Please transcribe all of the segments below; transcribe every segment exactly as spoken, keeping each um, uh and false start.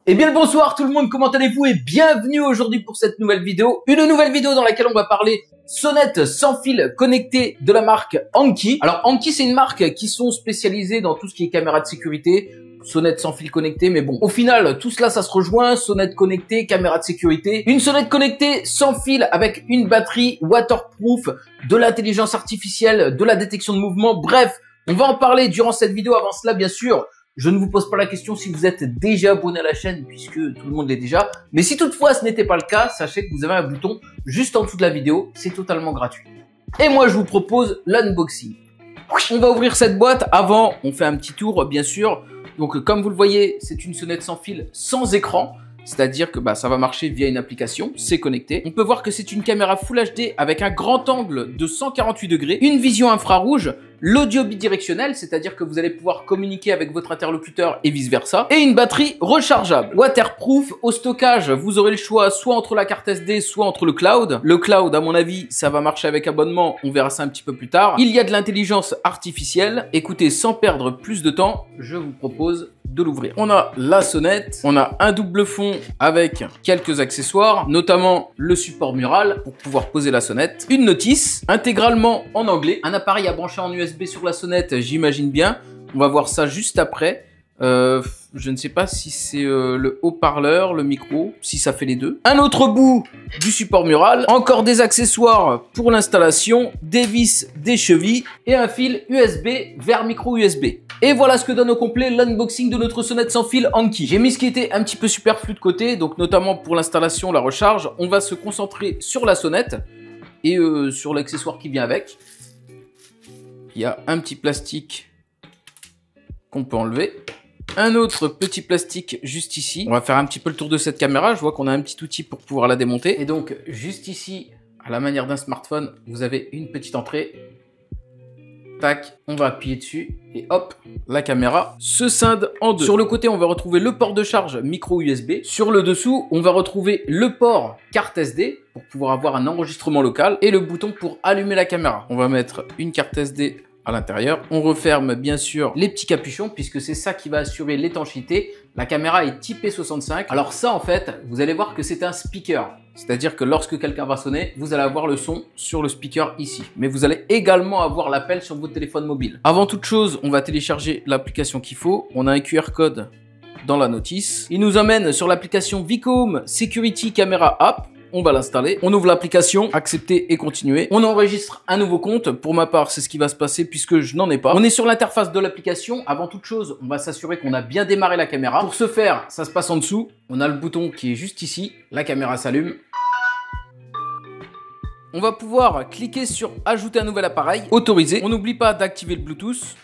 Eh bien le bonsoir tout le monde, comment allez-vous et bienvenue aujourd'hui pour cette nouvelle vidéo. Une nouvelle vidéo dans laquelle on va parler sonnettes sans fil connectées de la marque Anki. Alors Anki, c'est une marque qui sont spécialisées dans tout ce qui est caméra de sécurité, sonnettes sans fil connectées, mais bon, au final tout cela ça se rejoint, sonnettes connectées, caméra de sécurité. Une sonnette connectée sans fil avec une batterie waterproof, de l'intelligence artificielle, de la détection de mouvement, bref, on va en parler durant cette vidéo. Avant cela bien sûr, je ne vous pose pas la question si vous êtes déjà abonné à la chaîne puisque tout le monde l'est déjà. Mais si toutefois ce n'était pas le cas, sachez que vous avez un bouton juste en dessous de la vidéo. C'est totalement gratuit. Et moi je vous propose l'unboxing. On va ouvrir cette boîte. Avant, on fait un petit tour bien sûr. Donc comme vous le voyez, c'est une sonnette sans fil sans écran. C'est-à-dire que bah, ça va marcher via une application, c'est connecté. On peut voir que c'est une caméra Full H D avec un grand angle de cent quarante-huit degrés, une vision infrarouge, l'audio bidirectionnel, c'est-à-dire que vous allez pouvoir communiquer avec votre interlocuteur et vice-versa, et une batterie rechargeable. Waterproof, au stockage, vous aurez le choix soit entre la carte S D, soit entre le cloud. Le cloud, à mon avis, ça va marcher avec abonnement, on verra ça un petit peu plus tard. Il y a de l'intelligence artificielle. Écoutez, sans perdre plus de temps, je vous propose de l'ouvrir. On a la sonnette, on a un double fond avec quelques accessoires, notamment le support mural pour pouvoir poser la sonnette, une notice intégralement en anglais, un appareil à brancher en U S B sur la sonnette, j'imagine bien. On va voir ça juste après. Euh, je ne sais pas si c'est euh, le haut-parleur, le micro, si ça fait les deux. Un autre bout du support mural, encore des accessoires pour l'installation, des vis, des chevilles et un fil U S B vers micro U S B. Et voilà ce que donne au complet l'unboxing de notre sonnette sans fil Anki. J'ai mis ce qui était un petit peu superflu de côté, donc notamment pour l'installation, la recharge. On va se concentrer sur la sonnette et euh, sur l'accessoire qui vient avec. Il y a un petit plastique qu'on peut enlever. Un autre petit plastique juste ici. On va faire un petit peu le tour de cette caméra. Je vois qu'on a un petit outil pour pouvoir la démonter. Et donc, juste ici, à la manière d'un smartphone, vous avez une petite entrée. Tac, on va appuyer dessus et hop, la caméra se scinde en deux. Sur le côté, on va retrouver le port de charge micro U S B. Sur le dessous, on va retrouver le port carte S D pour pouvoir avoir un enregistrement local et le bouton pour allumer la caméra. On va mettre une carte S D à l'intérieur. On referme bien sûr les petits capuchons puisque c'est ça qui va assurer l'étanchéité. La caméra est I P soixante-cinq. Alors ça en fait, vous allez voir que c'est un speaker. C'est-à-dire que lorsque quelqu'un va sonner, vous allez avoir le son sur le speaker ici. Mais vous allez également avoir l'appel sur votre téléphone mobile. Avant toute chose, on va télécharger l'application qu'il faut. On a un Q R code dans la notice. Il nous amène sur l'application Vicom Security Camera App. On va l'installer, on ouvre l'application, accepter et continuer. On enregistre un nouveau compte. Pour ma part, c'est ce qui va se passer puisque je n'en ai pas. On est sur l'interface de l'application. Avant toute chose, on va s'assurer qu'on a bien démarré la caméra. Pour ce faire, ça se passe en dessous. On a le bouton qui est juste ici. La caméra s'allume. On va pouvoir cliquer sur ajouter un nouvel appareil, autoriser. On n'oublie pas d'activer le Bluetooth.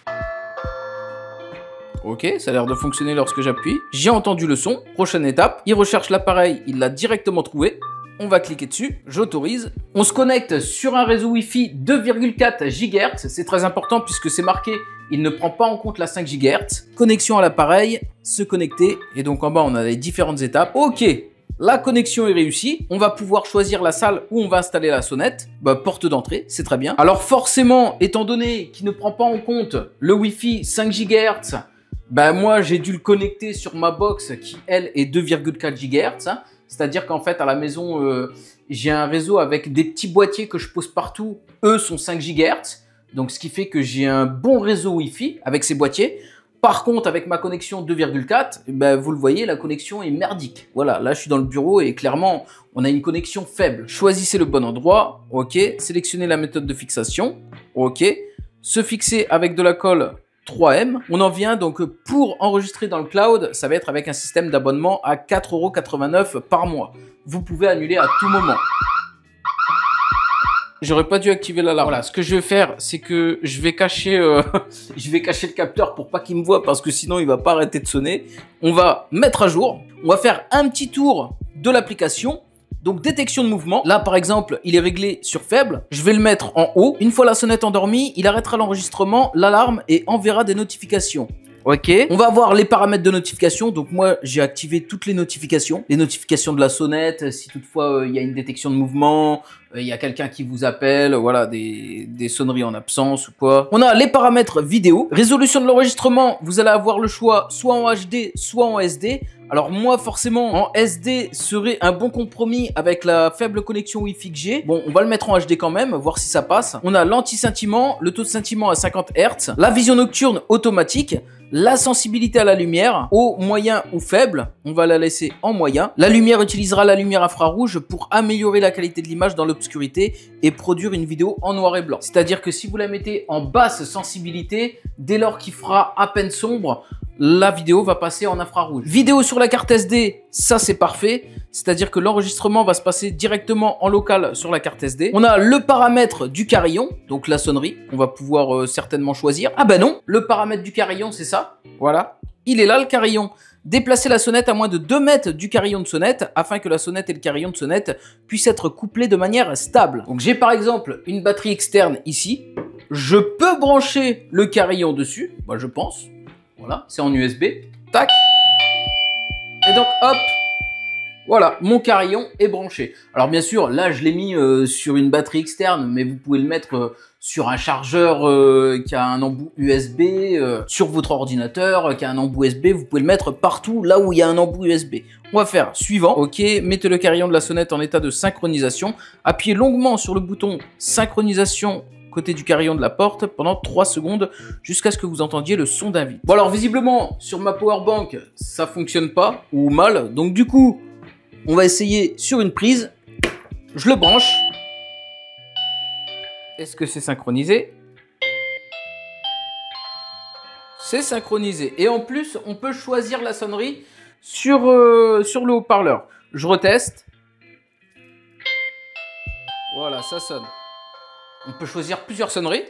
Ok, ça a l'air de fonctionner lorsque j'appuie. J'ai entendu le son. Prochaine étape, il recherche l'appareil, il l'a directement trouvé. On va cliquer dessus, j'autorise. On se connecte sur un réseau Wi-Fi deux virgule quatre gigahertz. C'est très important puisque c'est marqué, il ne prend pas en compte la cinq gigahertz. Connexion à l'appareil, se connecter. Et donc en bas, on a les différentes étapes. Ok, la connexion est réussie. On va pouvoir choisir la salle où on va installer la sonnette. Bah, porte d'entrée, c'est très bien. Alors forcément, étant donné qu'il ne prend pas en compte le Wi-Fi cinq gigahertz, bah moi j'ai dû le connecter sur ma box qui elle est deux virgule quatre gigahertz. Hein. C'est-à-dire qu'en fait, à la maison, euh, j'ai un réseau avec des petits boîtiers que je pose partout. Eux sont cinq gigahertz. Donc, ce qui fait que j'ai un bon réseau Wi-Fi avec ces boîtiers. Par contre, avec ma connexion deux virgule quatre, ben, vous le voyez, la connexion est merdique. Voilà, là, je suis dans le bureau et clairement, on a une connexion faible. Choisissez le bon endroit. OK. Sélectionnez la méthode de fixation. OK. Se fixer avec de la colle trois M. On en vient donc pour enregistrer dans le cloud, ça va être avec un système d'abonnement à quatre euros quatre-vingt-neuf par mois. Vous pouvez annuler à tout moment. J'aurais pas dû activer l'alarme. Voilà, ce que je vais faire, c'est que je vais cacher, euh, je vais cacher le capteur pour pas qu'il me voie parce que sinon il va pas arrêter de sonner. On va mettre à jour. On va faire un petit tour de l'application. Donc détection de mouvement, là par exemple il est réglé sur faible, je vais le mettre en haut. Une fois la sonnette endormie, il arrêtera l'enregistrement, l'alarme et enverra des notifications. Ok, on va voir les paramètres de notification. Donc moi j'ai activé toutes les notifications, les notifications de la sonnette, si toutefois il euh, y a une détection de mouvement, il euh, y a quelqu'un qui vous appelle, voilà, des, des sonneries en absence ou quoi. On a les paramètres vidéo, résolution de l'enregistrement, vous allez avoir le choix soit en H D, soit en S D. Alors moi forcément en S D serait un bon compromis avec la faible connexion Wi-Fi que j'ai. Bon, on va le mettre en H D quand même, voir si ça passe. On a l'anti-scintillement, le taux de scintillement à cinquante hertz, la vision nocturne automatique, la sensibilité à la lumière, haut, moyen ou faible, on va la laisser en moyen. La lumière utilisera la lumière infrarouge pour améliorer la qualité de l'image dans l'obscurité et produire une vidéo en noir et blanc. C'est-à-dire que si vous la mettez en basse sensibilité, dès lors qu'il fera à peine sombre, la vidéo va passer en infrarouge. Vidéo sur la carte S D, ça c'est parfait. C'est-à-dire que l'enregistrement va se passer directement en local sur la carte S D. On a le paramètre du carillon, donc la sonnerie, qu'on va pouvoir euh, certainement choisir. Ah ben non, le paramètre du carillon, c'est ça. Voilà, il est là le carillon. Déplacer la sonnette à moins de deux mètres du carillon de sonnette afin que la sonnette et le carillon de sonnette puissent être couplés de manière stable. Donc j'ai par exemple une batterie externe ici. Je peux brancher le carillon dessus, moi je pense. Voilà, c'est en U S B. Tac. Et donc, hop. Voilà, mon carillon est branché. Alors bien sûr, là, je l'ai mis euh, sur une batterie externe, mais vous pouvez le mettre euh, sur un chargeur euh, qui a un embout U S B, euh, sur votre ordinateur euh, qui a un embout U S B. Vous pouvez le mettre partout là où il y a un embout U S B. On va faire suivant. Ok, mettez le carillon de la sonnette en état de synchronisation. Appuyez longuement sur le bouton synchronisation côté du carillon de la porte pendant trois secondes jusqu'à ce que vous entendiez le son d'un vide. Bon alors visiblement sur ma powerbank ça fonctionne pas ou mal, donc du coup on va essayer sur une prise. Je le branche. Est-ce que c'est synchronisé? C'est synchronisé et en plus on peut choisir la sonnerie sur, euh, sur le haut-parleur. Je reteste. Voilà, ça sonne. On peut choisir plusieurs sonneries.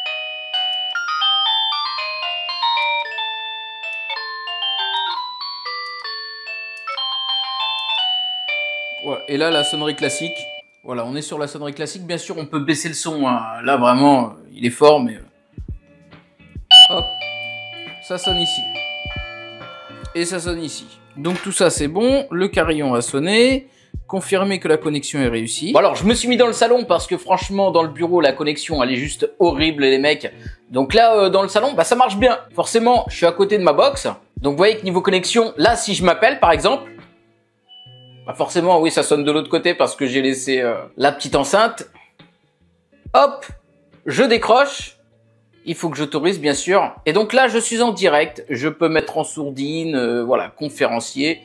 Voilà. Et là, la sonnerie classique. Voilà, on est sur la sonnerie classique. Bien sûr, on peut baisser le son. Hein. Là, vraiment, il est fort, mais... Hop. Ça sonne ici. Et ça sonne ici. Donc tout ça, c'est bon. Le carillon a sonné. Confirmer que la connexion est réussie. Bon alors je me suis mis dans le salon parce que franchement dans le bureau la connexion elle est juste horrible les mecs. Donc là euh, dans le salon bah ça marche bien. Forcément je suis à côté de ma box. Donc vous voyez que niveau connexion là si je m'appelle par exemple, bah forcément oui ça sonne de l'autre côté parce que j'ai laissé euh, la petite enceinte. Hop, je décroche. Il faut que j'autorise bien sûr. Et donc là je suis en direct. Je peux mettre en sourdine, euh, voilà, conférencier.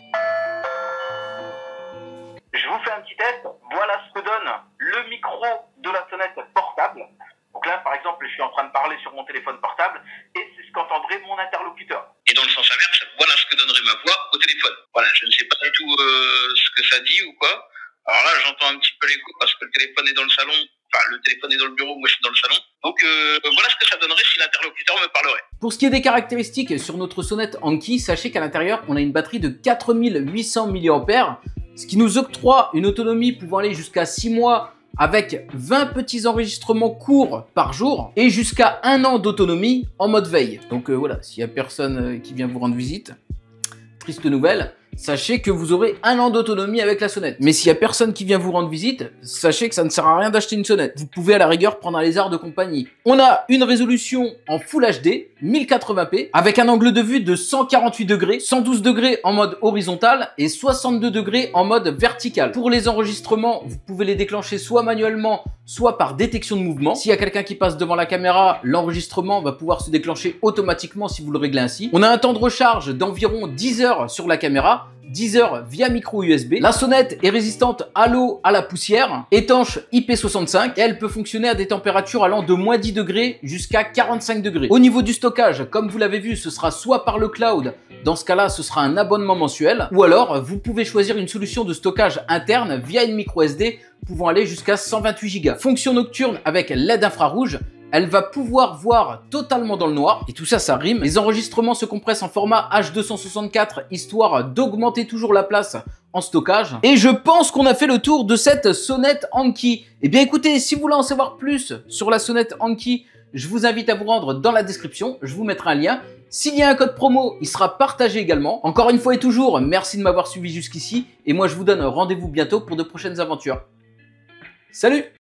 Je vous fais un petit test, voilà ce que donne le micro de la sonnette portable. Donc là, par exemple, je suis en train de parler sur mon téléphone portable et c'est ce qu'entendrait mon interlocuteur. Et dans le sens inverse, voilà ce que donnerait ma voix au téléphone. Voilà, je ne sais pas du tout euh, ce que ça dit ou quoi. Alors là, j'entends un petit peu l'écho parce que le téléphone est dans le salon. Enfin, le téléphone est dans le bureau, moi je suis dans le salon. Donc euh, voilà ce que ça donnerait si l'interlocuteur me parlerait. Pour ce qui est des caractéristiques sur notre sonnette Anki, sachez qu'à l'intérieur, on a une batterie de quatre mille huit cents milliampères. Ce qui nous octroie une autonomie pouvant aller jusqu'à six mois avec vingt petits enregistrements courts par jour et jusqu'à un an d'autonomie en mode veille. Donc euh, voilà, s'il n'y a personne qui vient vous rendre visite, triste nouvelle, sachez que vous aurez un an d'autonomie avec la sonnette. Mais s'il n'y a personne qui vient vous rendre visite, sachez que ça ne sert à rien d'acheter une sonnette. Vous pouvez à la rigueur prendre un lézard de compagnie. On a une résolution en Full H D, mille quatre-vingts p, avec un angle de vue de cent quarante-huit degrés, cent douze degrés en mode horizontal et soixante-deux degrés en mode vertical. Pour les enregistrements, vous pouvez les déclencher soit manuellement, soit par détection de mouvement. S'il y a quelqu'un qui passe devant la caméra, l'enregistrement va pouvoir se déclencher automatiquement si vous le réglez ainsi. On a un temps de recharge d'environ dix heures sur la caméra, dix heures via micro U S B. La sonnette est résistante à l'eau, à la poussière, étanche I P soixante-cinq et elle peut fonctionner à des températures allant de moins dix degrés jusqu'à quarante-cinq degrés. Au niveau du stockage, comme vous l'avez vu, ce sera soit par le cloud, dans ce cas-là, ce sera un abonnement mensuel, ou alors vous pouvez choisir une solution de stockage interne via une micro S D pouvant aller jusqu'à cent vingt-huit gigas. Fonction nocturne avec L E D infrarouge. Elle va pouvoir voir totalement dans le noir. Et tout ça, ça rime. Les enregistrements se compressent en format H deux cent soixante-quatre, histoire d'augmenter toujours la place en stockage. Et je pense qu'on a fait le tour de cette sonnette Anki. Eh bien écoutez, si vous voulez en savoir plus sur la sonnette Anki, je vous invite à vous rendre dans la description. Je vous mettrai un lien. S'il y a un code promo, il sera partagé également. Encore une fois et toujours, merci de m'avoir suivi jusqu'ici. Et moi, je vous donne rendez-vous bientôt pour de prochaines aventures. Salut!